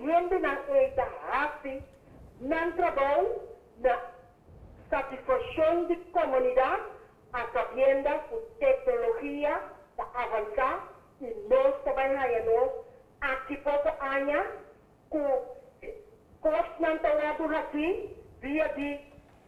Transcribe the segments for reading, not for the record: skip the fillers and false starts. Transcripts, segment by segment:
gente não é da raça, não trabalha na satisfação de comunidade, a sabienda que tecnologia está avançar e nós trabalhamos aqui pouco anos com custo não está assim, via de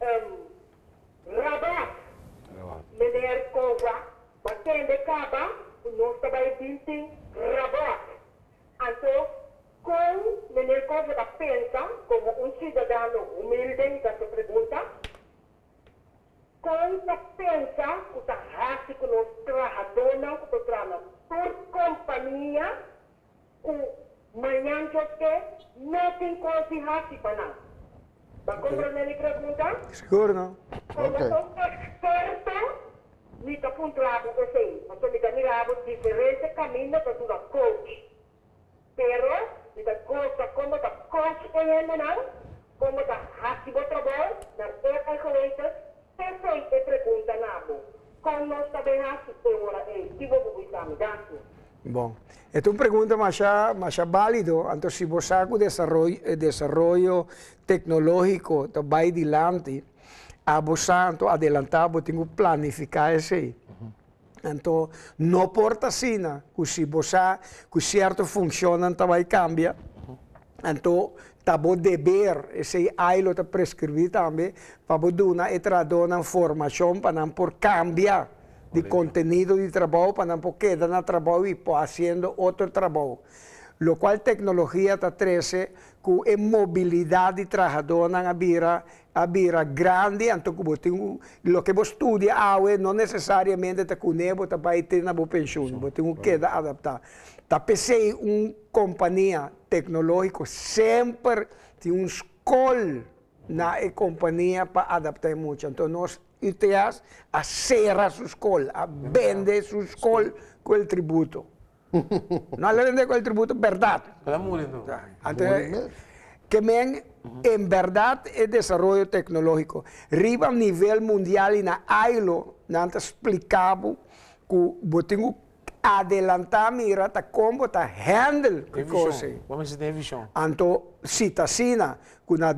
Rabat, Mineiro Cova, batendo caba, nós trabalhamos em Rabat. Então, com Mineiro Cova da pensa, como um cidadão humilde, que se pergunta, com a pensa, que a raça que nós trabalhamos, que trabalhamos por companhia, com manhã que não tem coisa de raça para nada. Vai compreender a pergunta? Seguro, não? Como sou experto, me está apontando assim, mas me está mirando diferentes caminhos para ser coach. Pero, me está como está coach em não, como está raça para trabalho, na época coisas, perfeita pergunta nabo. Como nós também raça agora é, que vou publicar me dá? Bom, esta é uma pergunta mais válida. Então, se você o desenvolvimento tecnológico vai adiante, a você adelantar, você tem que planificar isso aí. Então, não importa assim, que se você, que certo funciona, vai cambiar. Então, tá bom dever, esse aí está prescrever também, para dar uma informação para não por cambiar de contenido de trabajo para no quedar en el trabajo y haciendo otro trabajo. Lo cual tecnología está trece que movilidad de trabajador a vira grande, entonces lo que vos estudia ahora no necesariamente te conebo para ter na pensión, vos tengo que adaptar. Ta pensei companhia tecnológica sempre tem escola na companhia para adaptar muito. Então nós UTAs a serra sua escola, a vender sua escola com o tributo. Não vende com o tributo, verdade. Que men, em verdade, é desenvolvimento tecnológico. Riba a nível mundial e na AILO, não explicava que eu tenho adelantar mira ta como ta handle que coisa. Vamos ter visão. Então, se ta sina, que na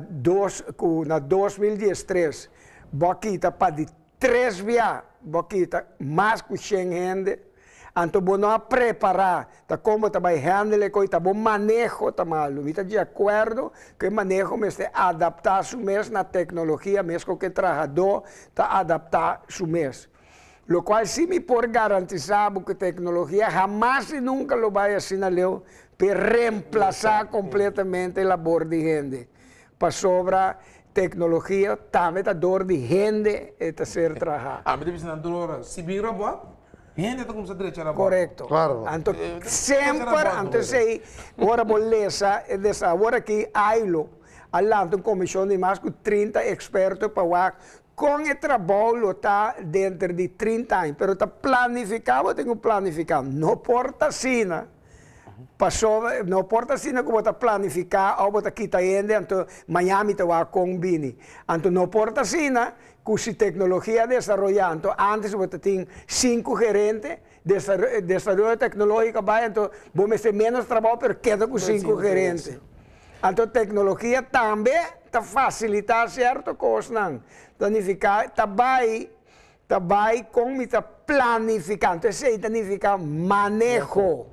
2013, boquita para de 3 via, boquita mais que 100 gente. Então, não preparar ta como ta vai handle coi ta bom manejo ta malo. Vita de acordo que manejo mas te adaptar su mês na tecnologia, mesmo que trabalhador ta adaptar su mês. Lo cual sí me por garantizar que a tecnologia jamás e nunca lo vai assinaleu para reemplazar completamente a labor de gente. Para sobra tecnologia, também a dor de gente é ser trabalhar. Ah, mas deve ser na dor, se vir robô, gente está começando a direita a correto. Claro. Então, sempre, antes de agora beleza, dessa agora que AILO, além comissão de mais de 30 expertos para com o trabalho está dentro de 30 anos, mas está planificado, tenho planificado. Não importa assim, não importa assim como está planificado, ou está aqui ainda, então Miami está combine. Então não importa assim, que se tecnologia desenvolvendo, antes você tem 5 gerentes, desenvolvimento tecnológico vai, então vamos ter menos trabalho, mas queda com 5 gerentes. Então tecnologia também está facilitar certas coisas, planificar, também como está planificando, então se significa manejo,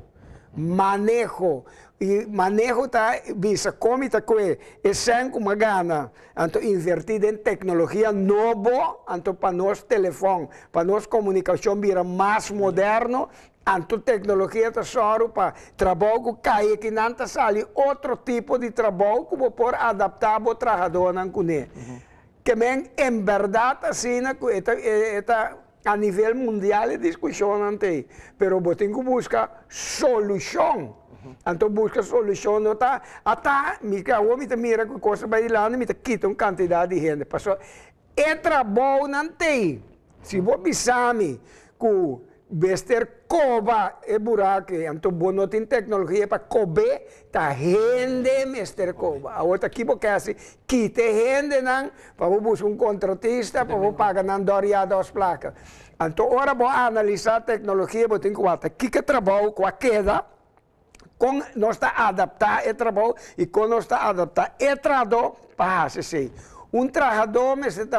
e manejo está visa como está que é sem uma gana, então invertir em tecnologia nova, então para nosso telefone, para nossa comunicação vira mais moderno. Então, tecnologia está só para trabalho que cai aqui não está sali outro tipo de trabalho que vou por adaptar para o trabalhador não conhece. Que men em verdade assim está a nível mundial é discussão não tem, pero vou ter que buscar solução. Então busca solução não está até me mira que coisa vai lá me quita uma quantidade de gente. Passou é trabalho não tem. Se vou pensar me que vestir cova é buraco, então bom não tem tecnologia para cober, tá rende vestir cova. A outra aqui porque assim, quite rende não, para buscar contratista, para pagar não doriado as placas. Então, agora vou analisar a tecnologia, vou ter que ver aqui que trabalho com a queda, com nós está adaptar o trabalho e com nós está adaptar o trabalho para fazer. Trabalhador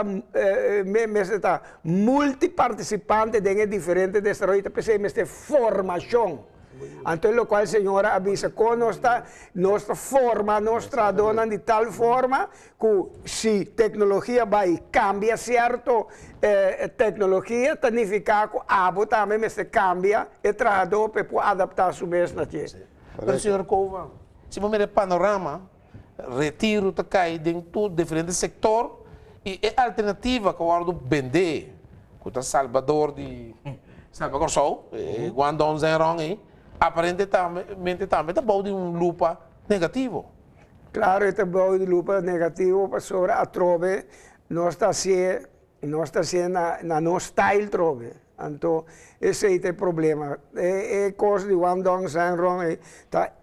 está multiparticipante em diferentes desarrollos, de formação. Então, o qual a senhora avisa que nós forma, nós trabalhamos de tal forma que se tecnologia vai cambiar certo, tecnologia significa que a também se cambia e trabalhador para adaptar a sua mesma coisa. Mas, senhor Cova, se você ver o panorama, retiro tá cai dentro de diferentes setores e a alternativa que eu vou vender, que o Salvador Sul, Guangdong Zhenrong, aparentemente também está bom de lupa negativo. Claro, está bom de lupa negativo, para sobre a trove, nós está sendo na nosso style trove. Então, esse é o problema. É coisa de Guangdong Zhenrong está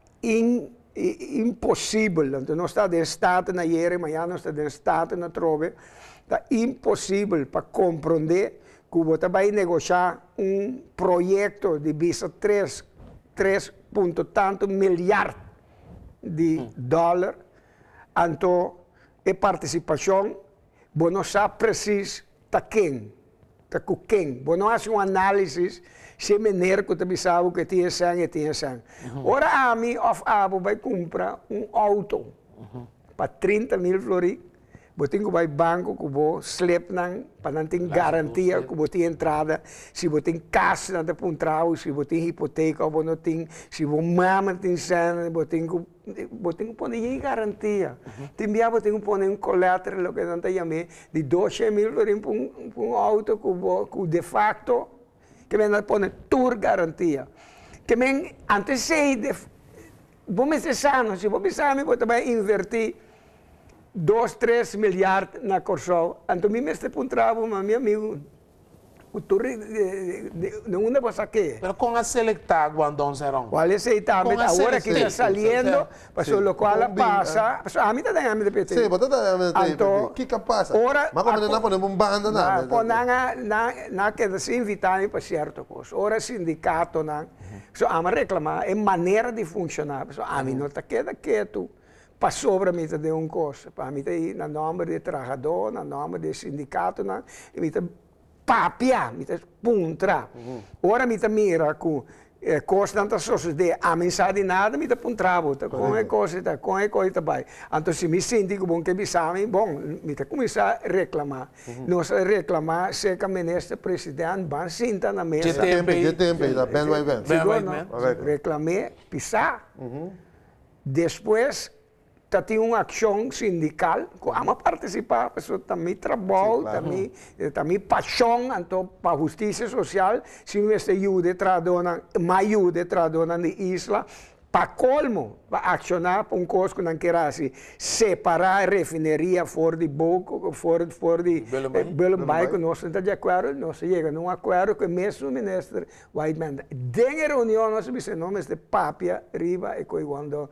impossível. Então, nós está de estado na ieri, amanhã nós está de estado na trove. Está impossível para compreender que você vai negociar projeto de visa 3 tanto milhar de dólares. Então, a participação, você não sabe preciso quem. Você não faz análise se é mineiro que você sabe que tinha sangue e tinha sangue. Ora, a mim, vai comprar auto para 30.000 florins. Você tem que ir ao banco, que você slip, para não ter garantia que você tem entrada. Se você tem casa, não tem contrato. Se você tem hipoteca, você não tem. Se você mama, tem sangue, você tem que pôr garantia. Também você tem que pôr colateral, que não tem de 12.000 florins para auto, que de facto, que vai pôr tour garantia. Que antes de você sano, se você sabe, você vai invertir 2-3 milhões na Corsol. Então, me este puntravo, meu amigo, o turri de onde você quer. Mas com a selecta Guangdong Zhenrong. Qual é esse também? Agora que está saliendo, para o qual passa, a mim também é a PT. Sim, você está o que passa? Mas como não podemos banda nada. Não quer se invitar para certa coisa. Ora sindicato não. A mim reclamar é maneira de funcionar. A mim não está quieto. Para sobre mim de coisa, para mim tem na nome de trabalhador, na nome de sindicato, na mim tem papia, mim tem puntra. Ora mim tem mira com coisa tanta sociedade, a mensagem nada mim tem puntravo, com é coisa vai. Então se me sinto bom que me sabe, bom, mim tem começar a reclamar. Nós reclamar se que o ministro presidente vai sentar na mesa. De tempo, da Ben White. Reclamei, pisar. Depois tem uma ação sindical, que ama participar, pessoa também trabalho, também paixão, então, para a justiça social, se não se ajuda a traduzir na isla, para colmo, para acionar para coisa que não quer separar a refinaria fora de Boco, fora de Belembay, que nós estamos de acordo, nós chegamos a um acordo que mesmo o ministro Whiteman, em reunião, nós dizemos de papia, riba e quando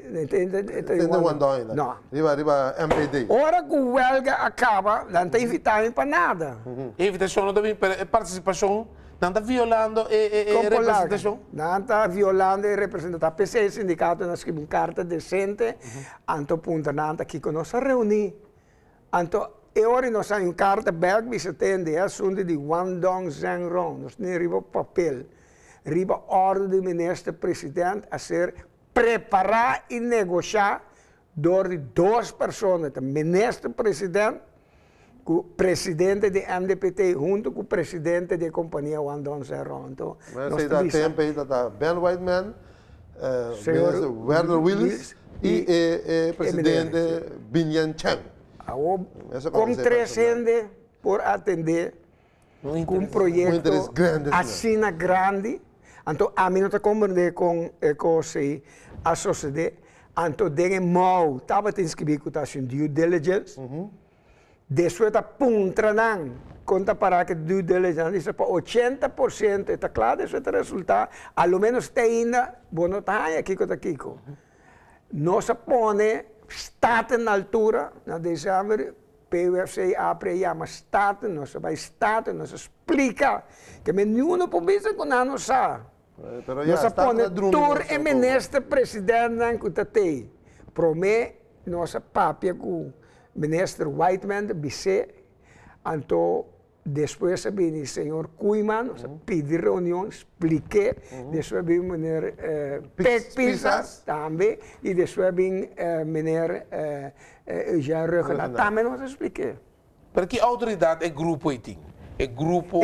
não, riba MPD. Ora que o huelga acaba, não tem invitado para nada. Invitação também, participação. Não está violando a representação? Não está violando a representação. A PC, o sindicato, nós escrevemos carta decente, então, punta, não está aqui com nós a reunir. Então, agora nós temos uma carta back, que se tem de assunto de Guangdong Zhenrong. Nós temos riba papel, riba ordem do ministro-presidente a ser preparar e negociar de 2 pessoas, o ministro-presidente, com o presidente do MDPT junto com o presidente da companhia Guangdong Zhenrong. Então, mas dá tempo aí, está Ben Whiteman, Werner Willis e o presidente Binyan Cheng. Com 3 gente por atender, com um projeto assim grande. Então, a mim não está compreendendo com a sociedade. Então, tem mal, estava inscrito com a due diligence. Depois está puntra não, conta para que due diligence, isso para 80%, está claro, isso é o resultado, ao menos tem ainda, bom, não está aqui com aqui. Nós põe, está na altura, na dezembro, PUFC abre a está, nós vai estar, nós explica, que nenhum público que não sabe. Pero ya Nós está põe na drum, tur e ministro presidente que tatei. Promê nossa papia com o ministro Whiteman de BC. Então, depois vem o senhor Kuiman, pedi reunião, expliquei. Depois vem o menino Pek Pisa também. E depois vem o menino Jean Rugena. Também nós expliquei. Porque a autoridade é grupo 18. É grupo...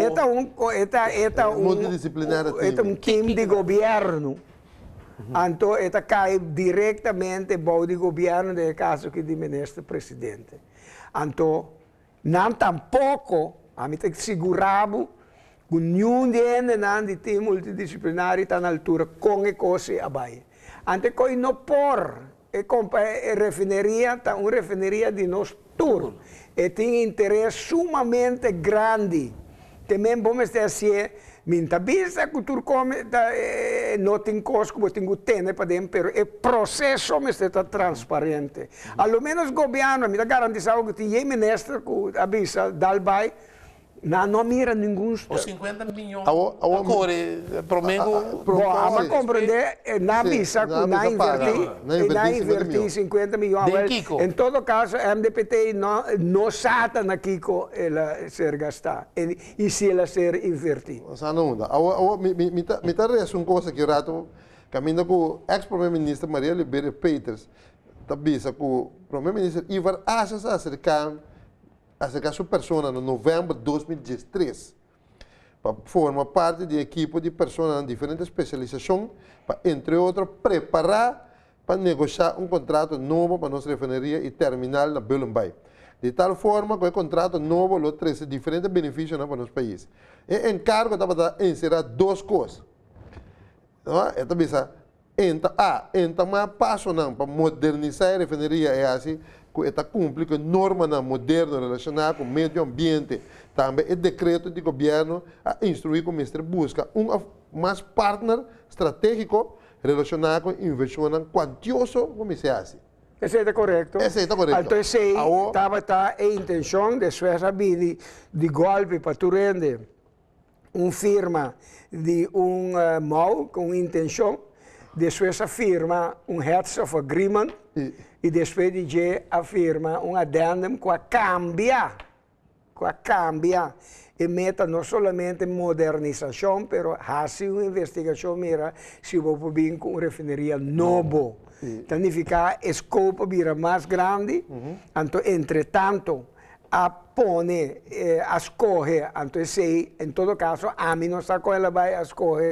Eta multidisciplinar time de governo. Então, eta cai diretamente para o governo, no caso que do ministro presidente. Então, não tampouco, a mim tem que segurar que nenhum de time multidisciplinar está na altura com a coisa abaixo. Então, que não por refineria, uma refineria de nós todos. E tem interesse sumamente grande. Também vamos dizer, minha vista, que tu come, não tem coisa que você tem para dentro, mas o processo está transparente. Ao menos o governo me garantiza que tem ministro que avisa, dalbai, não mira nenhum. Os 50 milhões agora, prometo. Vamos compreender, na visa que não invertir 50 milhões. Em todo caso, a MDPT não sata na Kiko ela ser gastar e se ela ser invertir. Não, me parece uma coisa que o rato caminha com o ex-primeiro-ministro Maria Libera Peters, avisa que o primeiro-ministro Ivar Asas acerca sua pessoa em novembro de 2013 para formar parte da equipe de pessoas em diferentes especializações para, entre outros, preparar para negociar contrato novo para nossa refineria e terminal na Belém. De tal forma que o contrato novo lhe traz diferentes benefícios para nosso país. E o encargo estava a encerrar duas coisas. Então, mais passo para modernizar a refineria é assim, que está cumprindo com normas modernas relacionadas com o meio ambiente. Também o decreto de governo a instruir que o ministro busca mais partner estratégico relacionado com investimentos quantiosos, como se faz. Esse é correto. Esse está correto. Então, esse estava a intenção de Suécia de golpe para tu render uma firma de mal com intenção de Suécia firma Heads of Agreement e depois de afirma addendum que cambia e meta não somente modernização, mas hace uma investigação mira se vou vir com uma refineria nova. Significa que o escopo vira mais grande, então, entretanto, a pone, a escorrer, então, se, em todo caso, a mim não está com ela vai a escorrer,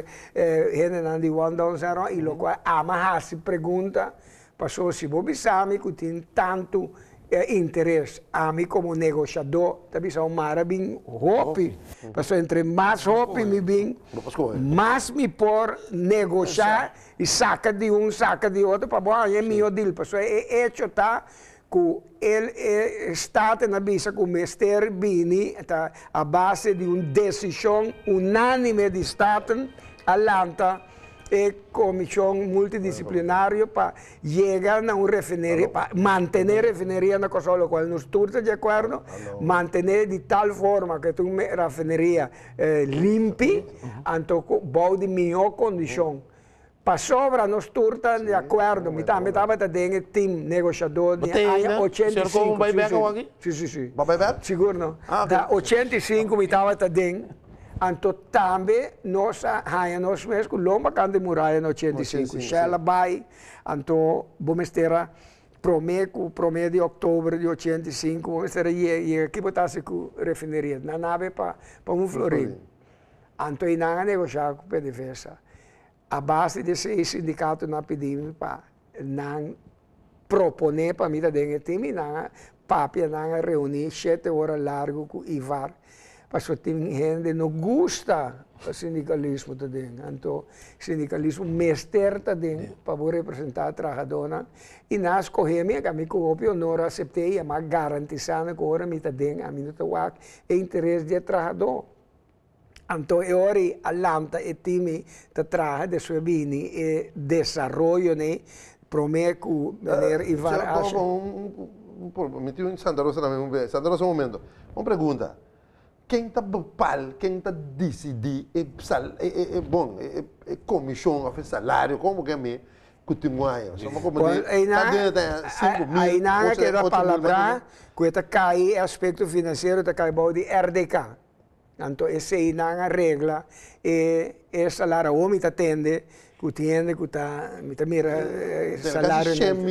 de 1,0 e lo qual a mais se pergunta, passou se vou bisami que tem tanto interesse a mim como negociador, também são maravilhoso hope, passou entre mais hope me bem, mais me por negociar e saca de um, saca de outro, para bom, é meu deal, passou é hecho tá que ele está na visa que o Mr. Bini está a base de uma decisão unânime de Estado, Atlanta, e comissão multidisciplinária para chegar a uma refineria, para manter a refineria na coisa, o qual nós todos de acordo, manter de tal forma que uma refineria limpa, então com de melhor condição. Para sobra, nós todos de acordo, me estava dentro do time negociador de 85. Sim. Seguro não. Da 85 me estava dentro. Então, também, nós mesmos, com lomba de muralha no 85. Ela vai, então, vamos ter prometo de outubro de 85, vamos ter aqui botar-se com a refineria, na nave para Florido. Então, e não negociar com o PDVSA. A base desse sindicato não pedimos para não proponer para mim dentro do time, não papia não reunir 7 horas largo com o Ivar. Porque tem gente que não gosta do sindicalismo também. Então, o sindicalismo mestre também para representar a trabalhadora. E nós escolhemos, que a mim com o honor aceitei, mas garantizando que agora me também, a mim não tem o interesse do trabalhador. Então, ora, Atlanta e time de trabalho de sua vida e desenvolvimento, né? Prometo que Ivar me tive em Santa Rosa também. Santa Rosa, um momento. Uma pergunta. quem está bopal, quem está decidir, bom, comissão, salário, como que é me continuar. Aí não que a palavra que está cai aspecto financeiro está cai de RDK. Então essa aí não é a regra e salário o me atende que tiene que está mira salário.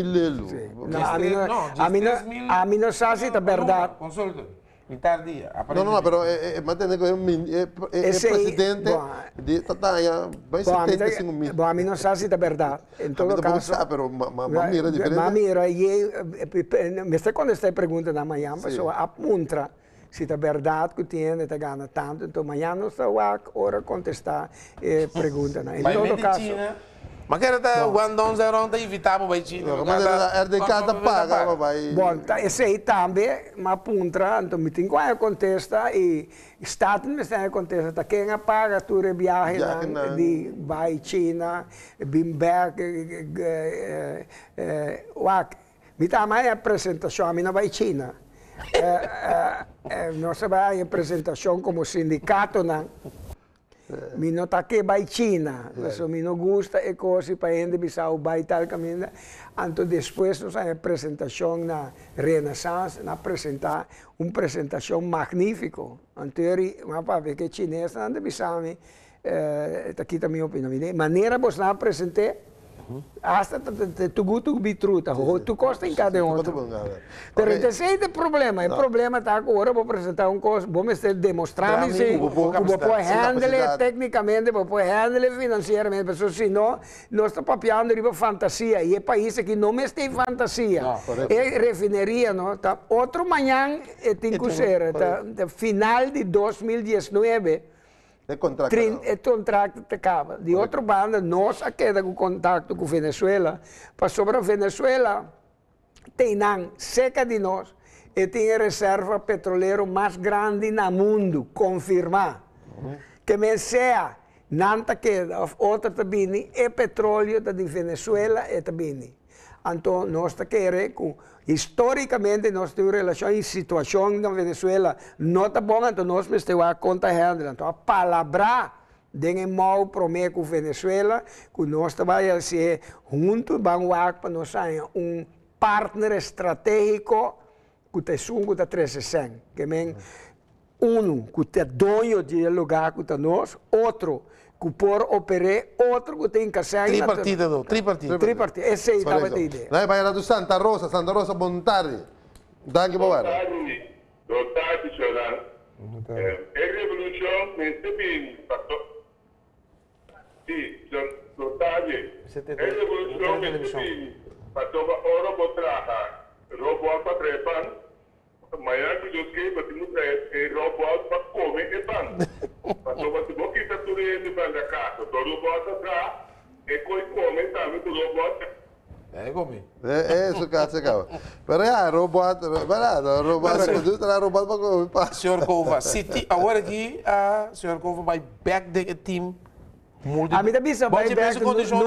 A mim não sabe se é verdade. Consulta. Tardia. No, pero mantém que é presidente de Tataya, vai ser 75 mil. Bom, a mim não sabe se é verdade. Em todo caso, mira diferente. Mira, me está quando está perguntando amanhã, pessoa apunta se é verdade que tiene, está ganhando tanto, então amanhã não está a hora contestar pergunta. Em todo caso. Mas que era quando nós éramos evitável vai China. Mas era de cada paga, vai. Bom, esse aí também, mas puntra, então me tem que contesta e Estado me está contesta, quem paga tu viagem de vai China, Bimberg, me tá mais apresentação, a mim não vai China. Não se vai apresentação como sindicato, não. Mi não está aqui vai China, isso me não gosta e coisa para ainda bisau vai tal caminho. Então depois nós a apresentação na Renaissance, na apresentar apresentação magnífico. Anterior, mas para ver que chinês anda bisau me, aqui também opinião. Maneira você apresentar hasta tu bitruta, tu costa em cada outro. Mas esse é o problema. O problema está agora, vou apresentar uma coisa, vou demonstrar se vou handle tecnicamente, vou handle financeiramente, porque senão nós estamos papiando de fantasia e é país que não me tem fantasia. É refineria, não? Outro manhã tem que ser, final de 2019. O contrato acaba. De outra banda, nós queda com contato com a Venezuela, para sobre a Venezuela, tem cerca de nós, e tem a reserva petroleira mais grande no mundo, confirmar. Que me seja, nanta queda, outra também, é petróleo da Venezuela e também. Então, nós queremos, historicamente, nós temos relação em situação na Venezuela, não está bom, então nós temos a conta handle. Então, a palavra de mal promete com a Venezuela, que nós vamos ser juntos, vamos para nós ser partner estratégico que está junto com a 360. Que é que é dono do lugar que está nós, outro que por operar, outro que tem que ser... Tripartida. Essa é a ideia. Vai lá do Santa Rosa, boa tarde. Danke, boa tarde. Boa tarde, senhora. É revolução, mas também... Sim, boa tarde. É revolução, mas também... Para tomar hora para trabalhar, robô para trepar, amanhã que eu escrevo, eu robô para comer e pão. Para tomar se você está tudo indo para a casa, todo robô atrás, e come também, todo robô. É come. É isso que você acaba. Para robô para comer. Senhor Cova, agora aqui, senhor Cova vai back the team. A minha bisa vai back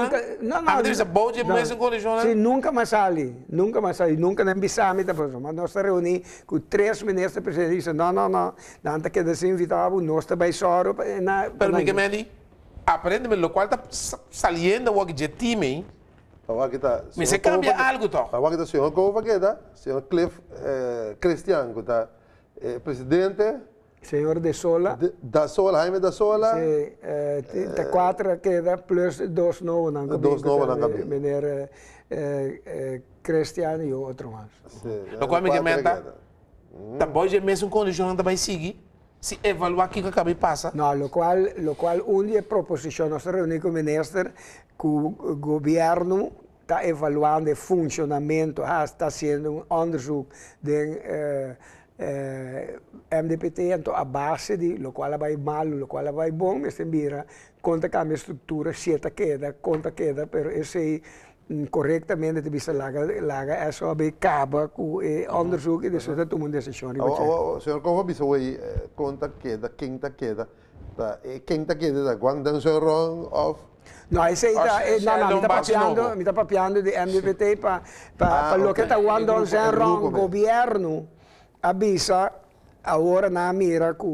nunca mais sali, nunca nem bisa me depois, mas nós reuni com 3 ministros presidentes, não, não que assim invitava nós também só na. Permite-me aprende-me o qual está saliendo o que time. Mas se cambia algo então. Agora que senhor Cova que dá, senhor Cliff Cristiano que está presidente. Senhor de Sola. Jaime da Sola. Sim, 4 queda plus 2 novos na cabine. 2 novos na cabine. Meneer Cristiano e outro mais. O qual me comenta, da boa de mesmo condição vai seguir, se evaluar aqui que acaba e passa. Não, lo qual uma proposição, nós reunimos com o ministro, que o governo está avaliando o funcionamento, está fazendo um onderzoek de MDPT, então a base de lo qual vai mal, lo qual vai bom, mas também conta com a estrutura, certa queda, conta queda, pero esse corretamente de vista laga é só bem acaba com o onderzoek e depois tomar uma decisão. O senhor como bisa way conta queda, quinta queda, quinta queda, quando dan so wrong of no, esse aí me está papiando de MDPT para lo que está quando o governo avisa agora na mira que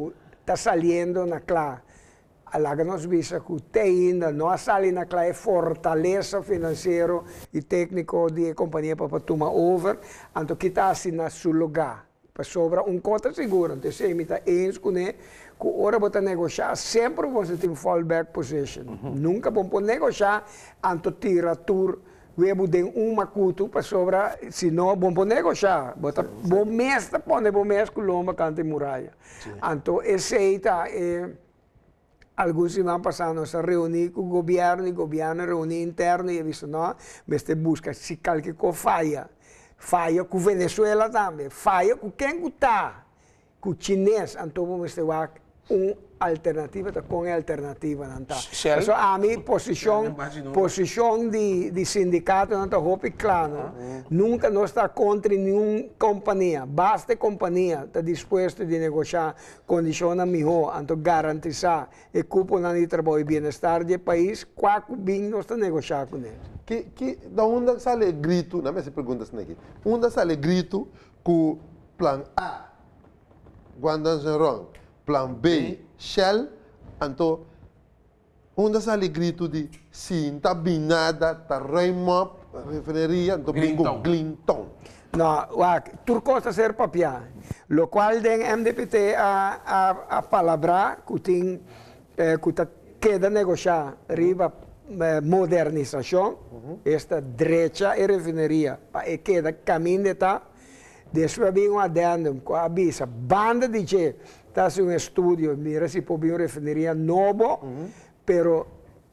está saliendo na clá. Lá que nós vimos que ainda não sale na clá é fortaleza financeiro e técnico de companhia para tomar over, então que está assim na seu lugar. Para sobra conta segura, então se está eens com ele, que hora você negociar, sempre você tem fallback position. Nunca vamos negociar, então tira tour. We tem uma cultura para sobra, se não, vamos negociar. Bom mês, põe bom mês com lomba canta muralha. Então, esse aí está, alguns semanas passadas, nós reunimos com o governo reuniu interno e disse, não, mas te busca, se qualquer coisa falha com Venezuela também, falha com quem está, com o chinês, então vamos ter uma alternativa, com a alternativa. Então, a minha posição de sindicato não está roupa claro. Nunca nós está contra nenhuma companhia. Basta a companhia está disposta a negociar condições melhor, então garantizar o cupo de trabalho e bem-estar do país, qual bem nós está negociando com eles. Da onde sale grito, não me se pergunta aqui, onde sale grito com plan A, Guantanamo, plan B, Shell, então, onde sale grito de sim, está binada, está reimop, refineria, então bingo Clinton. Não, tudo costa ser papel, lo qual tem MDPT a palavra que tem que queda negociar riba modernização, esta direita e refineria, e queda caminho de tá, depois vem um adendum, com a avisa, banda de che, está um estudo, mira se pode uma refineria novo, pero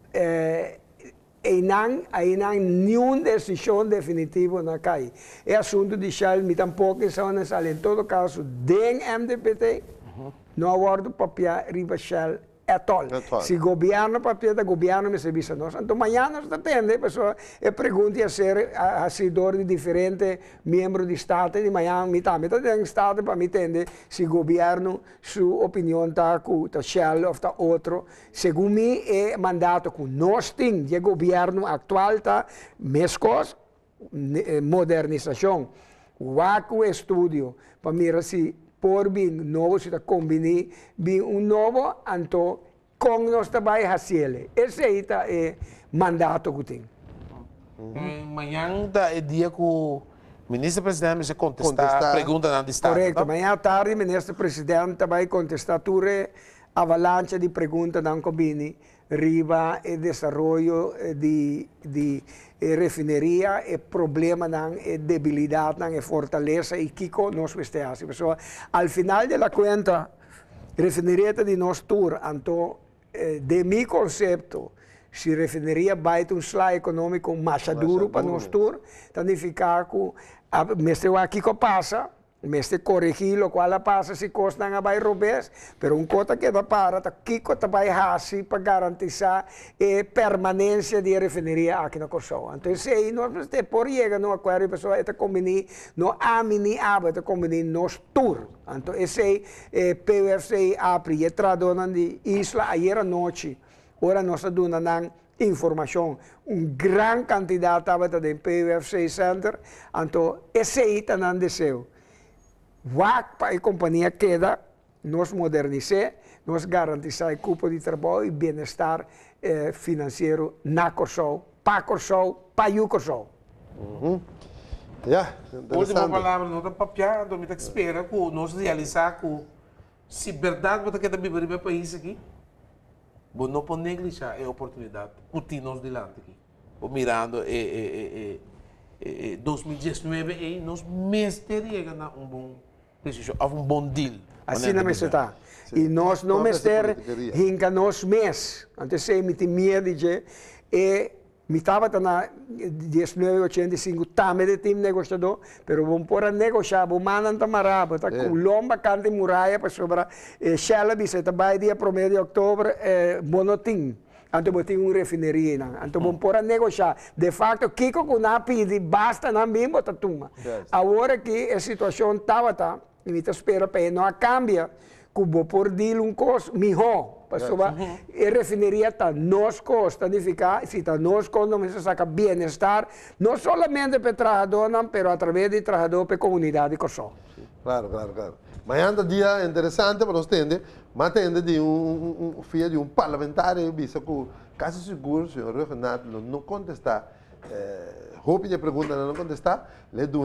não nenhuma decisão definitiva na cai. É assunto de Shell, me tampouco são nessa em todo caso, den MDPT, não abordo papel riba Shell at all. Se governo papel da governo me serviço nós. Então amanhã nós atende, pessoa e pergunta a ser assessor de diferentes membros do estado de manhã, metade do estado para me entender se governo sua opinião está com a Shell ou está outro. Segundo mim é mandato que nós temos de governo atual está mescos modernização. O estudo para mirar se por bem novo, se está combinar bem novo, então, com nós trabalho fazer. Esse aí está o mandato que tem. Amanhã é dia que o ministro-presidente vai contestar a pergunta do Estado. Correto. Amanhã à tarde, o ministro-presidente vai contestar toda a avalanche de perguntas da Cobini, riba e desenvolvimento de refineria, e problema, e debilidade, e fortaleza, e Kiko nós vestemos. Pessoal, al final da conta, refineria de nosso tour, então, de meu conceito, se refineria vai ter slide econômico mais duro para nosso tour, então ficar com, mestre aqui que passa, mestre corrigir o qual passa se costa não vai roubar, mas coisa que vai para, Kiko vai fazer para garantizar a permanência da refineria aqui na Kosovo. Então, se aí nós por chegar no acordo, pessoal, está combinando, não há mini aba, está combinando nos tour. Então, esse PUFC abre e traduz de isla ayer à noite, ora nós dando informação, grande quantidade estava do PUFC Center, então, esse aí está dando deseo. Para a companhia queda, nós modernizar, nós garantizar o cupo de trabalho e bem-estar financeiro na Kosovo, para o Kosovo. Última palavra, não está papiando, não está esperando que nós realizar que se verdade você quer viver no país aqui, você não pode negligenciar a oportunidade que nós delante aqui. Mirando 2019 e nós mestre na bom decisão, bom deal. Assim não está. E nós não mestre hinca nós mês. Antes se me tinha medo e me estava na 1985 também de time negociador, pero vamos por negociar, vamos mandar tamará, tá com lomba cante muralha para sobra Shell bisa vai dia 1 de outubro monotim. Então, eu tenho uma refineria. Então, vamos pôr a negociar. De fato, Kiko com a pede, basta na mesma tatuma. Agora que a situação estava, e me espera para não cambia, que vou pôr dele custo melhor. A refineria está nos custa de ficar, se está nos custa, não se saca bem-estar, não somente para o trabalhador, mas através do trabalhador para a comunidade de Kosovo. Claro. Amanhã é dia interessante para nós entender, mas entende de filho de parlamentar, bisa que quase seguro, senhor Renato, não contestar. Roupa de pergunta não contestar, lhe dá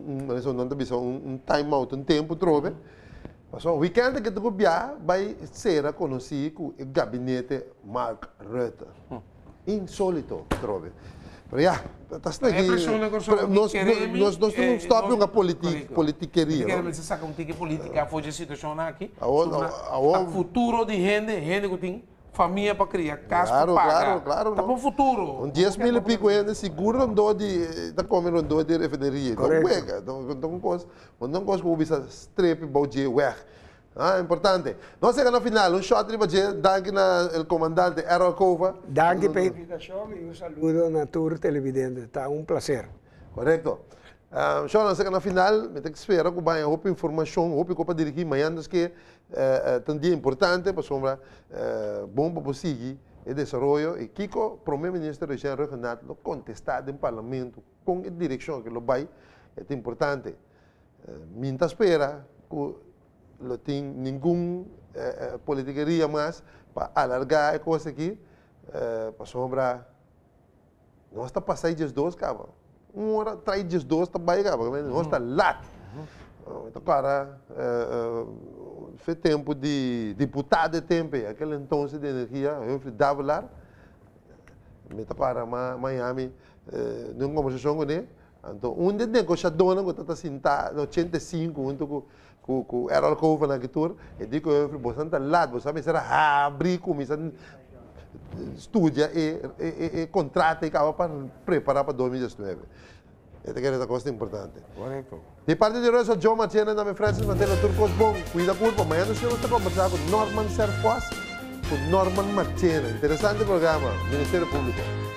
um time out, um tempo, trove. Mas o weekend que tu vai ser conhecido como o gabinete Mark Rutte. Insólito, trove. Mas já, está aqui. Nós temos stop uma politiqueria. Você sabe como tem que política foi a situação aqui? O futuro de gente que tem família para criar, casa para pagar. Claro. Está para o futuro. 10 mil e pico ainda seguro não está comendo não de refinaria. Não coisa que o bisa strepe balde weg. Importante. Nós chegamos no final, um shot de badia, danke ao comandante Errol Cova. Danke pela invitação e um saludo na tour televidente. Está um prazer. Correto. Nós chegamos no final, me tem que esperar que vai a informação, que para dirigir amanhã, que é um dia importante para sombra bom para seguir e desenvolver. E Kiko, primeiro-ministro regional Renato, contestado no parlamento com a direção que ele vai, é importante. Minta espera que não tem nenhuma politiqueria mais para alargar a coisa aqui, para sombra. Nós estamos passando dias dois, cara. Uma hora, 3 dias dois, está bem, cara. Nós estamos lá. Então, cara, foi tempo de deputado de tempo, aquele então de energia, eu fui dar lá. Me para Miami, numa conversação com ele. Então, de negociador, que está sentado, 85, com Errol Cova na tour, e digo eu fui bastante lado, você será abrir como estudia e contrata e acaba para preparar para 2019. Esta é uma coisa importante. Correto. De parte de hoje, João Martínez, na minha frente, mantém o turco bom, cuida curva. Amanhã nós vamos conversar com Norman Serfoz, com Norman Martínez. Interessante programa, Ministério Público.